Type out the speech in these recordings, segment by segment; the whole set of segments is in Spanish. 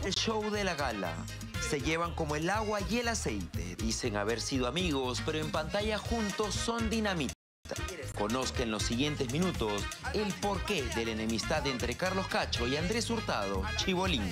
El show de la gala. Se llevan como el agua y el aceite. Dicen haber sido amigos, pero en pantalla juntos son dinamita. Conozca en los siguientes minutos el porqué de la enemistad entre Carlos Cacho y Andrés Hurtado, Chibolín.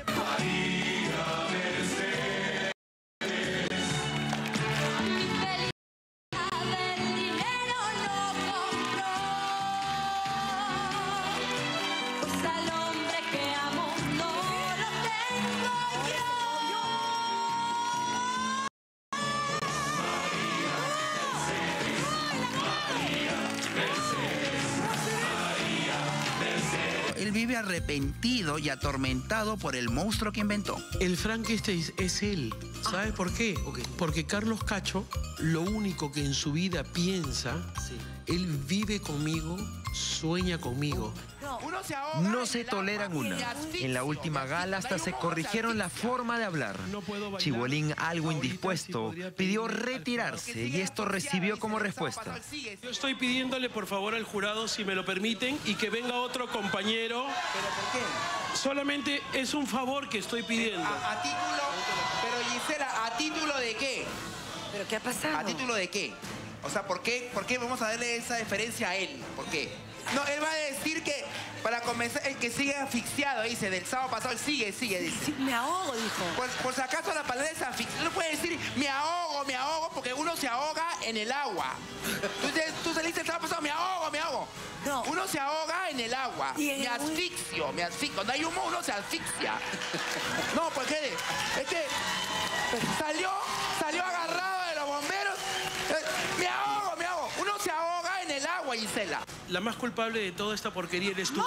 Él vive arrepentido y atormentado por el monstruo que inventó. El Frankenstein es él. ¿Sabes por qué? Porque Carlos Cacho, lo único que en su vida piensa, él vive conmigo, sueña conmigo. No se toleran una. En la última gala hasta se corrigieron la forma de hablar. Chibolín, algo indispuesto, pidió retirarse y esto recibió como respuesta. Yo estoy pidiéndole por favor al jurado, si me lo permiten, y que venga otro compañero. ¿Pero por qué? Solamente es un favor que estoy pidiendo. ¿A título? Pero Gisela, ¿a título de qué? ¿Pero qué ha pasado? ¿A título de qué? O sea, ¿por qué vamos a darle esa deferencia a él? ¿Por qué? No, él va a decir que, para comenzar, el que sigue asfixiado, dice, del sábado pasado, él sigue, dice. Sí, me ahogo, dijo. Por si acaso la palabra es asfixiado. No puede decir, me ahogo, porque uno se ahoga en el agua. Tú saliste el sábado pasado, me ahogo. No. Uno se ahoga en el agua. Me asfixio. Cuando hay humo, uno se asfixia. No, pues ¿qué? Es que salió agarrado de los bomberos. Me ahogo. Uno se ahoga en el agua, Gisela. La más culpable de toda esta porquería eres tú. ¡No!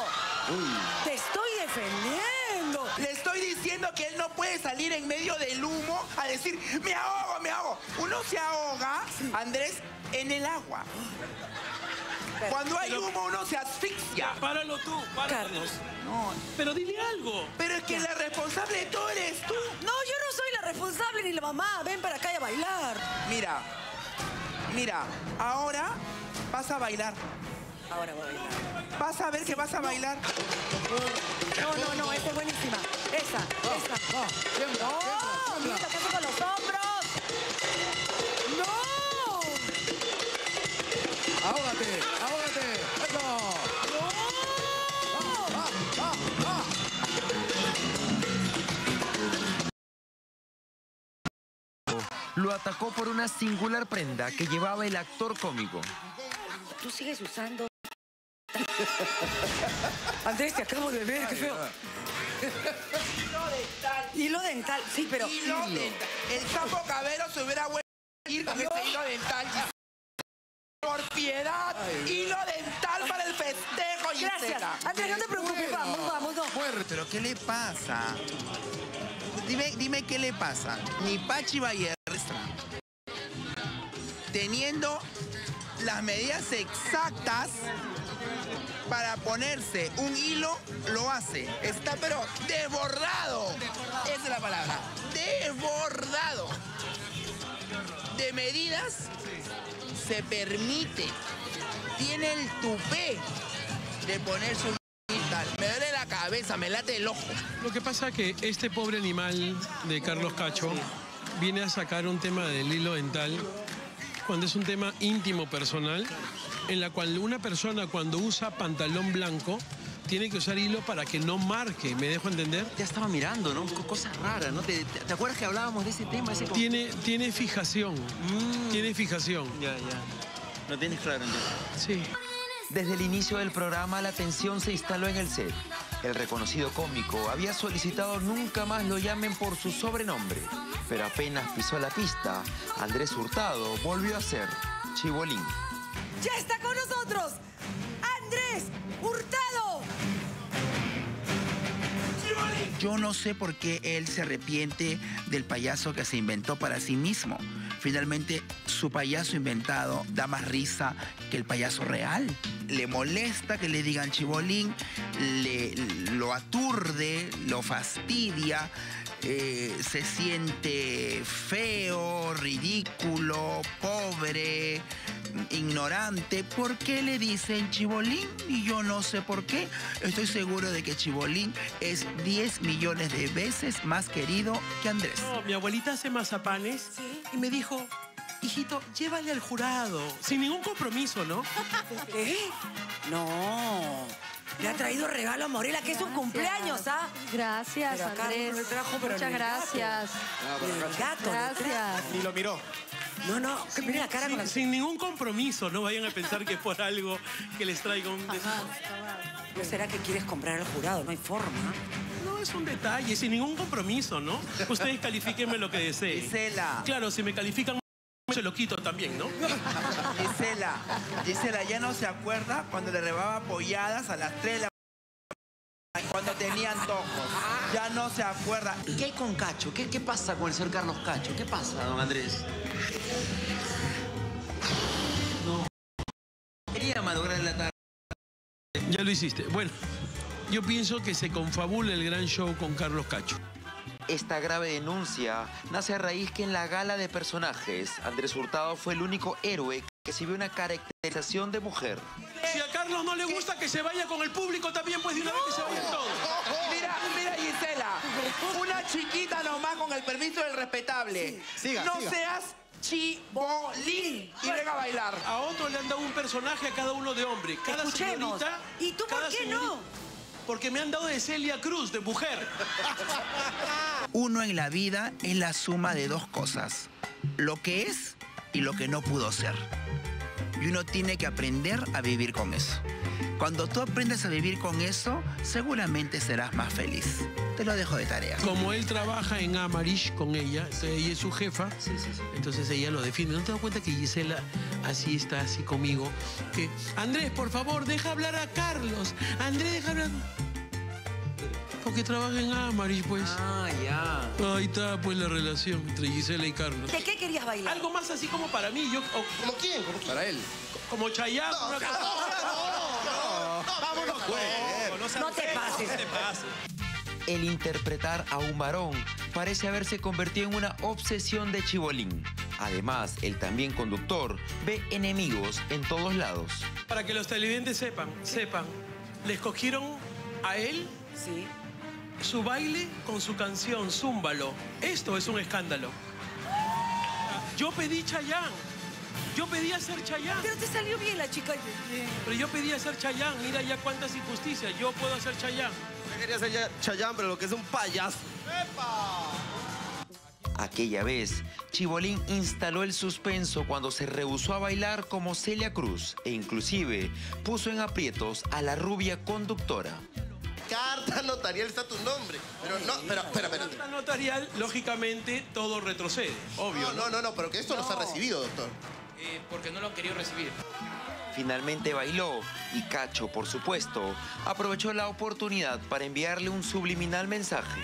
¡Te estoy defendiendo! Le estoy diciendo que él no puede salir en medio del humo a decir, me ahogo. Uno se ahoga, Andrés, en el agua. Cuando hay humo, uno se asfixia. Páralo tú, páralo. Carlos. No. Pero dile algo. Pero es que la responsable de todo eres tú. No, yo no soy la responsable ni la mamá. Ven para acá y a bailar. Mira, ahora vas a bailar. Ahora voy a bailar. Vas a ver que vas a bailar. No, esta es buenísima. Esa. ¡No! ¡Mira, ¿qué hace con los hombros! ¡No! ¡Ahógate! ¡Eso! Lo atacó por una singular prenda que llevaba el actor cómico. Tú sigues usando... Andrés, te acabo de ver, qué feo. Hilo dental, sí, pero... Hilo dental. El Sapo Cabero se hubiera vuelto a ir con ese hilo dental. Por piedad, hilo dental para el festejo, Gisela. Gracias. Andrés, no te preocupes, vamos. No. ¿Pero qué le pasa? Dime qué le pasa. Ni Pachi Vallerestra, teniendo las medidas exactas para ponerse un hilo, lo hace. Está pero desbordado. Esa es la palabra. Desbordado. De medidas se permite. Tiene el tupé de ponerse un tal. Me duele la cabeza, me late el ojo. Lo que pasa es que este pobre animal de Carlos Cacho viene a sacar un tema del hilo dental cuando es un tema íntimo, personal, en la cual una persona cuando usa pantalón blanco tiene que usar hilo para que no marque, ¿me dejo entender? Ya estaba mirando, ¿no? Cosas raras, ¿no? ¿Te acuerdas que hablábamos de ese tema? Tiene fijación, tiene fijación. Ya. ¿Lo tienes claro entonces? Sí. Desde el inicio del programa, la tensión se instaló en el set. El reconocido cómico había solicitado nunca más lo llamen por su sobrenombre. Pero apenas pisó la pista, Andrés Hurtado volvió a ser Chibolín. ¡Ya está con nosotros! ¡Andrés Hurtado! Yo no sé por qué él se arrepiente del payaso que se inventó para sí mismo. Finalmente, su payaso inventado da más risa que el payaso real. Le molesta que le digan Chibolín, lo aturde, lo fastidia, se siente feo, ridículo, pobre, ignorante, ¿por qué le dicen Chibolín? Y yo no sé por qué. Estoy seguro de que Chibolín es 10 millones de veces más querido que Andrés. No, mi abuelita hace mazapanes y me dijo, hijito, llévale al jurado, sin ningún compromiso, ¿no? ¿Qué? No. Le ha traído regalo a Morela, que es un cumpleaños, ¿ah? Gracias, Pero acá Andrés. no le trajo, pero Muchas ni el gato. gracias. El gato. Gracias. Ni lo miró. No, no, que mire la cara con la... Sin ningún compromiso, no vayan a pensar que es por algo que les traiga un... ¿No será que quieres comprar al jurado? No hay forma. No, es un detalle, sin ningún compromiso, ¿no? Ustedes califíquenme lo que deseen. Gisela. Claro, si me califican, se lo quito también, ¿no? Gisela, ¿ya no se acuerda cuando le rebaba polladas a las 3 de la mañana, cuando tenía antojos? Ya no se acuerda. ¿Qué hay con Cacho? ¿Qué pasa con el señor Carlos Cacho? ¿Qué pasa, don Andrés? No. Quería malograr la tarde. Ya lo hiciste. Bueno, yo pienso que se confabula el gran show con Carlos Cacho. Esta grave denuncia nace a raíz que en la gala de personajes, Andrés Hurtado fue el único héroe que recibió una caracterización de mujer. Si a Carlos no le gusta que se vaya con el público, también pues de una vez que se vayan todos. Mira, Gisela, una chiquita nomás con el permiso del respetable. Siga, no siga. seas Chibolín y venga a bailar. A otro le han dado un personaje a cada uno de hombre. Cada Escuchemos. señorita... ¿Y tú por cada qué señorita- no? Porque me han dado de Celia Cruz, de mujer. Uno en la vida es la suma de dos cosas, lo que es y lo que no pudo ser. Y uno tiene que aprender a vivir con eso. Cuando tú aprendes a vivir con eso, seguramente serás más feliz. Te lo dejo de tarea. Como él trabaja en Amarish con ella, ella es su jefa, entonces ella lo defiende. ¿No te das cuenta que Gisela así está, así conmigo? Que, Andrés, por favor, deja hablar a Carlos. Andrés, deja hablar... Porque trabaja en Amarish, pues. Ah, ya. Ahí está, pues, la relación entre Gisela y Carlos. ¿De qué querías bailar? Algo más así como para mí, ¿Como quién? ¿Como quién? Para él. como Chayanne. una cosa- Vámonos, pues. No te pases. No te pases. El interpretar a un varón parece haberse convertido en una obsesión de Chibolín. Además, el también conductor ve enemigos en todos lados. Para que los televidentes sepan, le escogieron a él Sí. su baile con su canción Zúmbalo. Esto es un escándalo. Yo pedí Chayanne. Yo pedí hacer Chayanne. Pero te salió bien la chica. Pero yo pedí hacer Chayanne. Mira ya cuántas injusticias. Yo puedo hacer Chayanne. Yo quería ser Chayanne, pero lo que es un payaso. Aquella vez, Chibolín instaló el suspenso cuando se rehusó a bailar como Celia Cruz e inclusive puso en aprietos a la rubia conductora. Carta notarial está tu nombre. Pero no, espera. La notarial, lógicamente, todo retrocede. Obvio. No, pero que esto no se ha recibido, doctor. Porque no lo han querido recibir. Finalmente bailó y Cacho, por supuesto, aprovechó la oportunidad para enviarle un subliminal mensaje.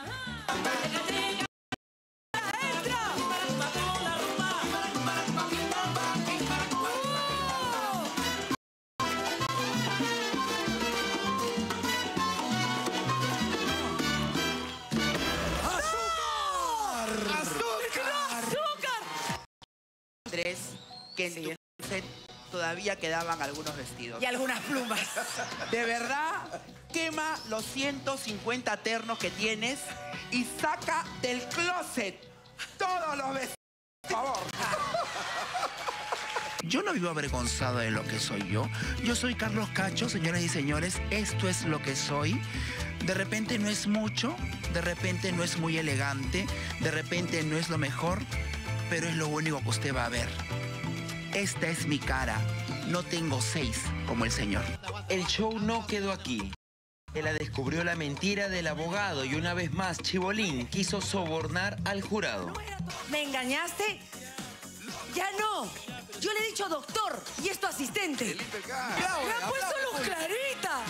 Andrés, que en tu set todavía quedaban algunos vestidos. Y algunas plumas. De verdad, quema los 150 ternos que tienes y saca del closet todos los vestidos, por favor. Yo no vivo avergonzado de lo que soy yo. Yo soy Carlos Cacho, señoras y señores. Esto es lo que soy. De repente no es mucho, de repente no es muy elegante, de repente no es lo mejor, pero es lo único que usted va a ver. Esta es mi cara. No tengo 6 como el señor. El show no quedó aquí. Ella descubrió la mentira del abogado y una vez más Chibolín quiso sobornar al jurado. ¿Me engañaste? Ya no. Yo le he dicho doctor y es tu asistente. Me ha puesto luz clarita.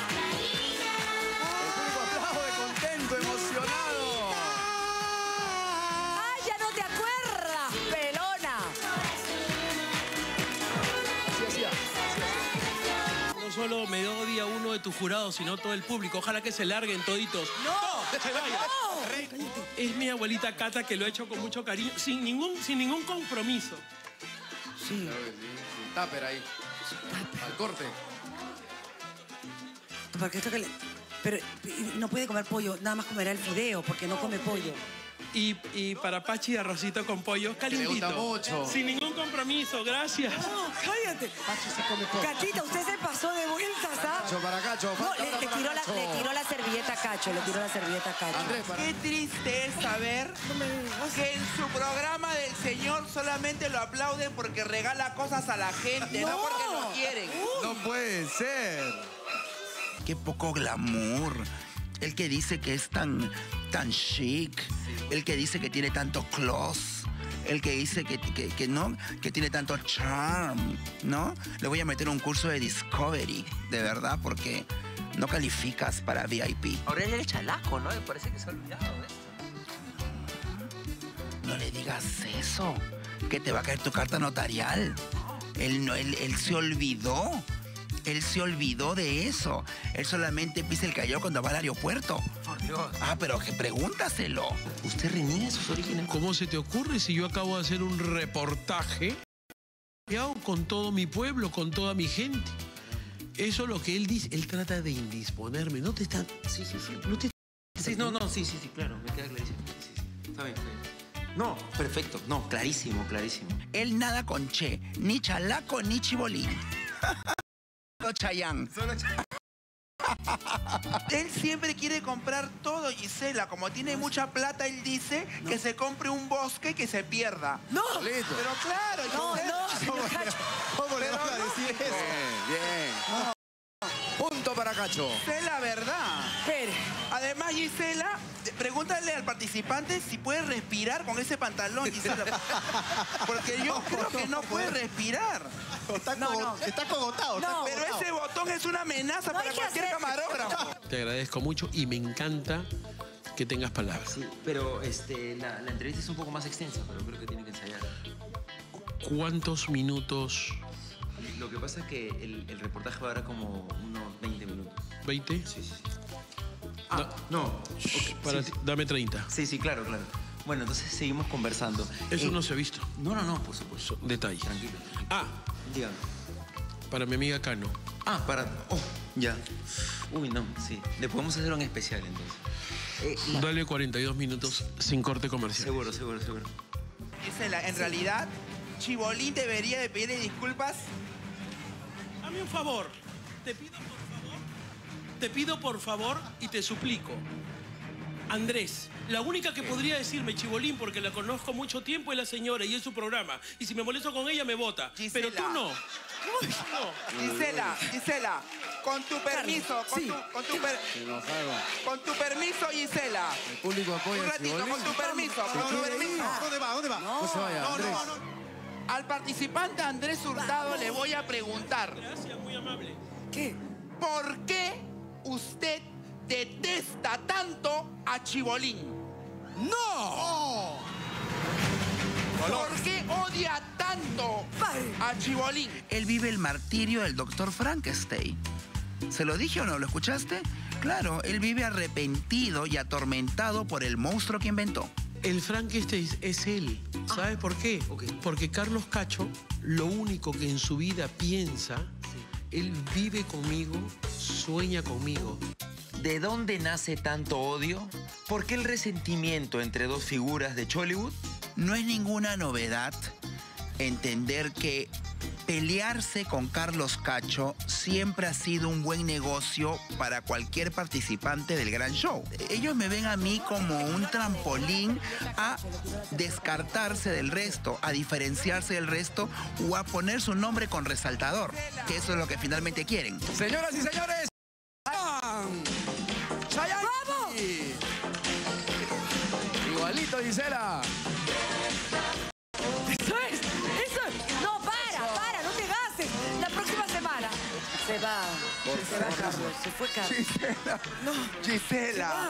El público aplaude, contento, emocionado. ¡Ay, ya no te acuerdas, pelona! No solo me odia uno de tus jurados, sino todo el público. Ojalá que se larguen toditos. ¡No! ¡Se vayan! Es mi abuelita Cata que lo ha hecho con mucho cariño, sin ningún compromiso. Sí. Tupper ahí. Al corte. Porque esto que le... Pero no puede comer pollo, nada más comerá el fideo, porque no come pollo. Y para Pachi, arrocito con pollo calientito. Me gusta mucho. Sin ningún compromiso, gracias. No, cállate. Pachi se come todo. Cachita, usted se pasó de vueltas, ¿ah? Cacho para Cacho. No, le tiró la servilleta a Cacho, le tiró la servilleta a Cacho. Andrés, para... Qué triste es saber que en su programa del señor solamente lo aplauden porque regala cosas a la gente, no porque lo quieren. No puede ser. Qué poco glamour. El que dice que es tan chic. El que dice que tiene tanto class. El que dice que no, que tiene tanto charm, ¿no? Le voy a meter un curso de Discovery, de verdad, porque no calificas para VIP. Aurelia es chalaco, ¿no? Me parece que se ha olvidado de esto. No le digas eso, que te va a caer tu carta notarial. Él se olvidó. Él se olvidó de eso. Él solamente pisa el callao cuando va al aeropuerto. Por Dios. Ah, pero que pregúntaselo. ¿Usted reniega sus orígenes? ¿Cómo se te ocurre si yo acabo de hacer un reportaje? ¿Qué hago con todo mi pueblo, con toda mi gente? Eso es lo que él dice. Él trata de indisponerme. No te está... Sí. No te... Sí, sí, claro, me queda clarísimo. Sí. Está bien. No, perfecto. No, clarísimo. Él nada con che, ni chalaco ni chibolín. Chayán. Él siempre quiere comprar todo, Gisela. Como tiene mucha plata, él dice que se compre un bosque y que se pierda. ¡No! Listo. Pero claro, No, señor Cacho. ¿Cómo le vas a decir eso? Bien. Punto para Cacho. es la verdad. Espere. Además, Gisela, pregúntale al participante si puede respirar con ese pantalón, Gisela. Porque yo creo que no puede respirar. Está cogotado. No. Pero ese botón es una amenaza No hay para que cualquier hacer- camarógrafo. Te agradezco mucho y me encanta que tengas palabras. Sí, pero la entrevista es un poco más extensa, pero creo que tiene que ensayar. ¿Cuántos minutos? Lo que pasa es que el reportaje va a durar como unos 20 minutos. ¿20? Sí. Ah, no. Ok, Para sí, ti, dame 30. sí, claro. Bueno, entonces seguimos conversando. Eso no se ha visto. No, por supuesto. Detalle. Tranquilo. Ah, Dígame. para mi amiga Cano. Ah, para... Oh, ya. Uy, no, sí. Le podemos hacer un especial, entonces. Dale 42 minutos sin corte comercial. Seguro. Gisela, en realidad, Chibolín debería de pedirle disculpas. Dame un favor. Te pido por favor y te suplico. Andrés, la única que podría decirme Chibolín, porque la conozco mucho tiempo, es la señora y es su programa. Y si me molesto con ella, me vota. Gisela. Pero tú no. Gisela, con tu permiso, con tu permiso, Gisela. El público apoya Un a ratito, Chibolín. con tu permiso. ¿Dónde va? No se vaya, Andrés. Al participante Andrés Hurtado le voy a preguntar, Gracias, muy amable. ¿Qué? ¿por qué usted detesta tanto a Chibolín? ¡No! ¿Por qué odia tanto a Chibolín? Él vive el martirio del doctor Frankenstein. ¿Se lo dije o no? ¿Lo escuchaste? Claro, él vive arrepentido y atormentado por el monstruo que inventó. El Frankenstein es él. ¿Sabes por qué? Porque Carlos Cacho, lo único que en su vida piensa, él vive conmigo, sueña conmigo. ¿De dónde nace tanto odio? ¿Por qué el resentimiento entre dos figuras de Chollywood? No es ninguna novedad entender que pelearse con Carlos Cacho siempre ha sido un buen negocio para cualquier participante del gran show. Ellos me ven a mí como un trampolín a descartarse del resto, a diferenciarse del resto o a poner su nombre con resaltador, que eso es lo que finalmente quieren. Señoras y señores, Chayanne. ¡Vamos! Igualito, Gisela. Eso es. No, para, no te gases. La próxima semana. Se va Carlos, se fue Carlos. Gisela,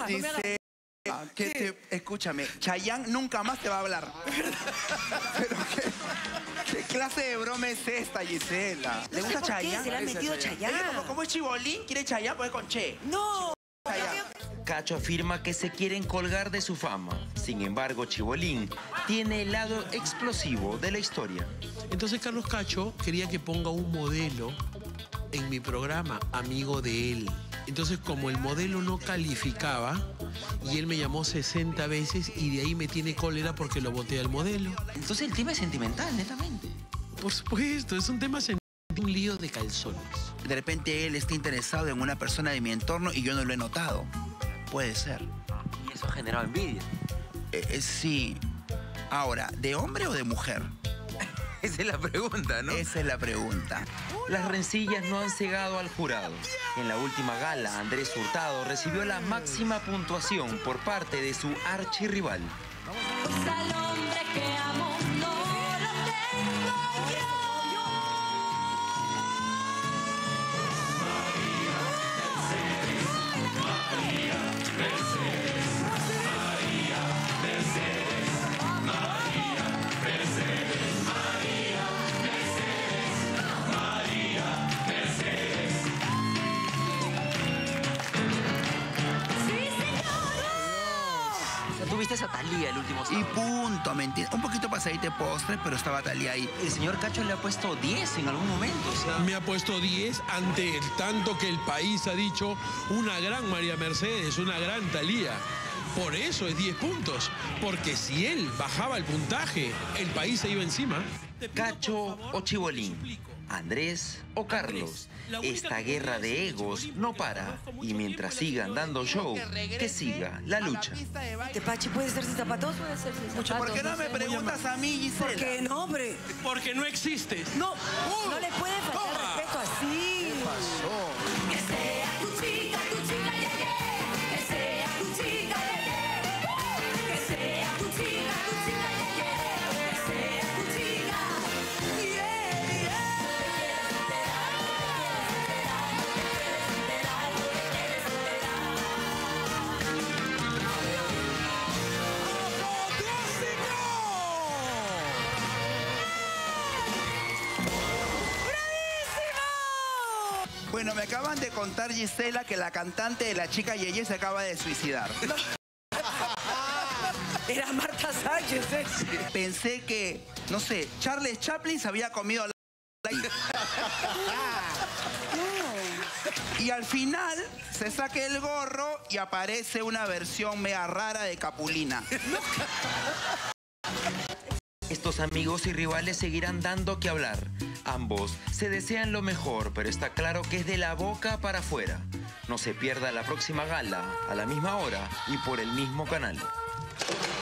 escúchame, Chayanne nunca más te va a hablar. Pero ¿qué clase de broma es esta, Gisela? ¿Le gusta ¿Por qué se le Chayanne? ha metido Chayanne? Como es Chibolín, quiere Chayanne, pues con Che. No. Chayanne. Cacho afirma que se quieren colgar de su fama. Sin embargo, Chibolín tiene el lado explosivo de la historia. Entonces Carlos Cacho quería que ponga un modelo en mi programa, amigo de él. Entonces, como el modelo no calificaba, y él me llamó 60 veces y de ahí me tiene cólera porque lo boté al modelo. Entonces el tema es sentimental, netamente. Por supuesto, es un tema sentimental, un lío de calzones. De repente él está interesado en una persona de mi entorno y yo no lo he notado. Puede ser. Y eso ha generado envidia. Sí. Ahora, ¿de hombre o de mujer? Esa es la pregunta, ¿no? Esa es la pregunta. Las rencillas no han cegado al jurado. En la última gala, Andrés Hurtado recibió la máxima puntuación por parte de su archirrival. Al hombre que amo no lo tengo yo. Tuviste a Thalía el último sábado. Y punto, mentira. Un poquito pasadito de postre, pero estaba Thalía ahí. El señor Cacho le ha puesto 10 en algún momento, o sea... Me ha puesto 10 ante el tanto que el país ha dicho una gran María Mercedes, una gran Thalía. Por eso es 10 puntos. Porque si él bajaba el puntaje, el país se iba encima. Cacho o Chibolín, Andrés o Carlos. Esta guerra de egos no para. Y mientras sigan dando show, que siga la lucha. Tepachi, ¿puede ser sin zapatos? Puede ser sin zapatos. ¿Por qué no me preguntas a mí, Gisela? Porque no, hombre. Porque no existes. No, no le puede faltar respeto así. ¿Qué pasó? Que sea tu chica, yeah, yeah. Que sea tu chica, yeah, yeah. Que sea tu chica, yeah, yeah. Que sea tu chica, yeah, yeah. Bueno, me acaban de contar, Gisela, que la cantante de La Chica Yeye se acaba de suicidar. Era Marta Sánchez, ¿eh? Pensé que, no sé, Charles Chaplin se había comido la... Y al final se saca el gorro y aparece una versión mega rara de Capulina. Estos amigos y rivales seguirán dando que hablar. Ambos se desean lo mejor, pero está claro que es de la boca para afuera. No se pierda la próxima gala, a la misma hora y por el mismo canal.